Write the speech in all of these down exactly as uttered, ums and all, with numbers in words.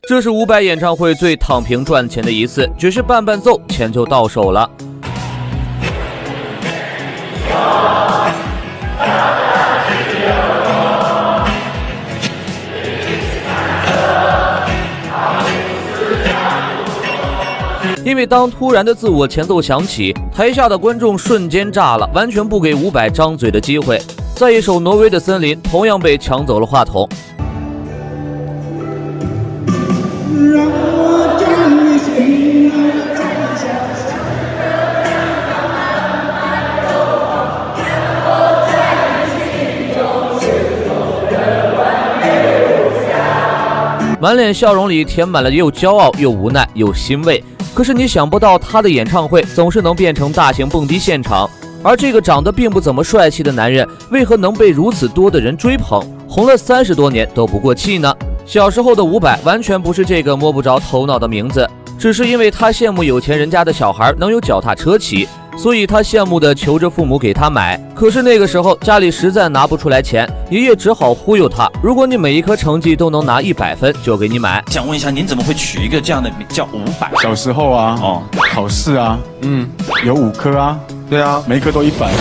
这是伍佰演唱会最躺平赚钱的一次，只是伴伴奏，钱就到手了。因为当突然的自我前奏响起，台下的观众瞬间炸了，完全不给伍佰张嘴的机会。在一首《挪威的森林》同样被抢走了话筒。让我将你心爱摘下。满脸笑容里填满了又骄傲又无奈又欣慰。可是你想不到，他的演唱会总是能变成大型蹦迪现场，而这个长得并不怎么帅气的男人，为何能被如此多的人追捧，红了三十多年都不过气呢？小时候的伍佰完全不是这个摸不着头脑的名字，只是因为他羡慕有钱人家的小孩能有脚踏车骑，所以他羡慕的求着父母给他买。可是那个时候家里实在拿不出来钱，爷爷只好忽悠他，如果你每一科成绩都能拿一百分，就给你买。 想问一下，您怎么会取一个这样的名叫伍佰？ 小时候啊，哦，考试啊，嗯，有五科啊，对啊，每一科都一百，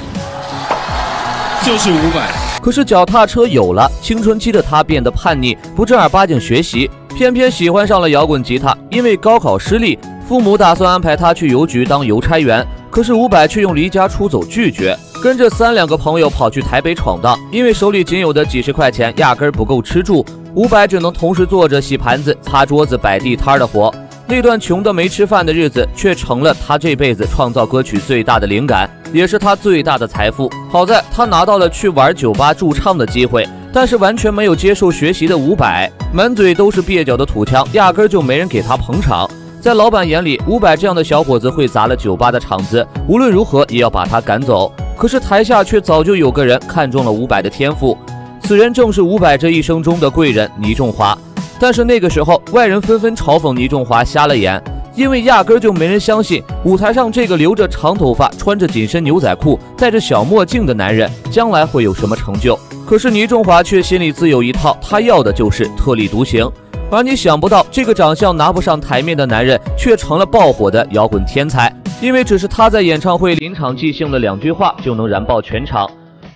就是伍佰。 可是脚踏车有了，青春期的他变得叛逆，不正儿八经学习，偏偏喜欢上了摇滚吉他。因为高考失利，父母打算安排他去邮局当邮差员，可是伍佰却用离家出走拒绝，跟着三两个朋友跑去台北闯荡。因为手里仅有的几十块钱压根儿不够吃住，伍佰只能同时做着洗盘子、擦桌子、摆地摊的活。那段穷的没吃饭的日子，却成了他这辈子创造歌曲最大的灵感，也是他最大的财富。好在他拿到了去玩酒吧驻唱的机会，但是完全没有接受学习的伍佰，满嘴都是蹩脚的土腔，压根儿就没人给他捧场。在老板眼里，伍佰这样的小伙子会砸了酒吧的场子，无论如何也要把他赶走。可是台下却早就有个人看中了伍佰的天赋，此人正是伍佰这一生中的贵人倪仲华。但是那个时候，外人纷纷嘲讽倪仲华瞎了眼，因为压根儿就没人相信舞台上这个留着长头发、穿着紧身牛仔裤、戴着小墨镜的男人将来会有什么成就。可是倪仲华却心里自有一套，他要的就是特立独行。而你想不到，这个长相拿不上台面的男人却成了爆火的摇滚天才，因为只是他在演唱会临场即兴的两句话就能燃爆全场。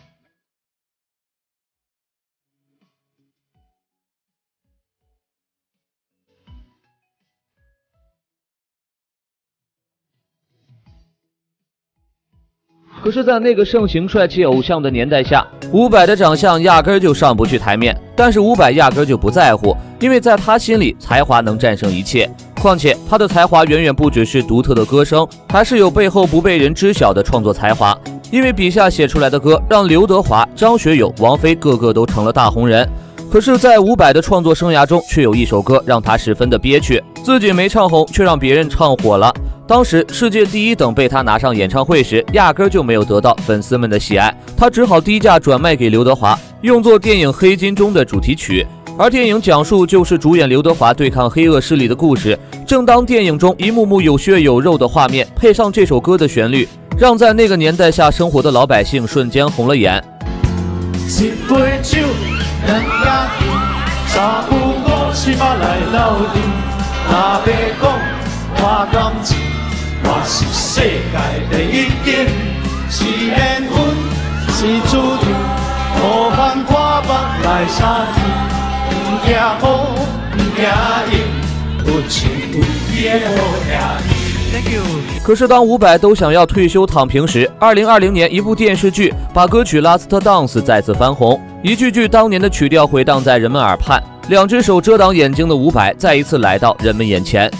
可是，在那个盛行帅气偶像的年代下，伍佰的长相压根儿就上不去台面。但是伍佰压根儿就不在乎，因为在他心里，才华能战胜一切。况且，他的才华远远不只是独特的歌声，还是有背后不被人知晓的创作才华。因为笔下写出来的歌，让刘德华、张学友、王菲个个都成了大红人。可是，在伍佰的创作生涯中，却有一首歌让他十分的憋屈，自己没唱红，却让别人唱火了。当时世界第一等被他拿上演唱会时，压根儿就没有得到粉丝们的喜爱，他只好低价转卖给刘德华，用作电影《黑金》中的主题曲。而电影讲述就是主演刘德华对抗黑恶势力的故事。正当电影中一幕幕有血有肉的画面配上这首歌的旋律，让在那个年代下生活的老百姓瞬间红了眼。一杯酒，两家店，三句五七八来斗阵，若要讲花感情。我是世界第一景，是缘分，是注定，无限破目来相见。不惊好，不惊赢，有情有义的好兄弟。可是当伍佰都想要退休躺平时，二零二零年一部电视剧把歌曲《Last Dance》再次翻红，一句句当年的曲调回荡在人们耳畔，两只手遮挡眼睛的伍佰再一次来到人们眼前。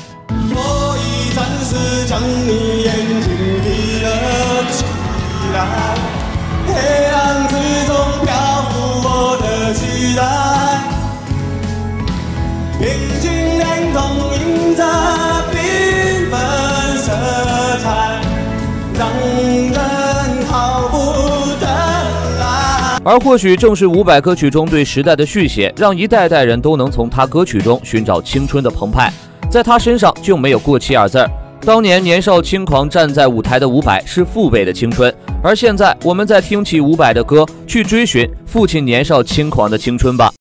将你眼睛闭了起来，黑暗之中漂浮我的期待，平静连同映着缤纷色彩，让人毫不得来。而或许正是伍佰歌曲中对时代的续写，让一代代人都能从他歌曲中寻找青春的澎湃，在他身上就没有过气二字儿。当年年少轻狂站在舞台的伍佰是父辈的青春，而现在我们在听起伍佰的歌，去追寻父亲年少轻狂的青春吧。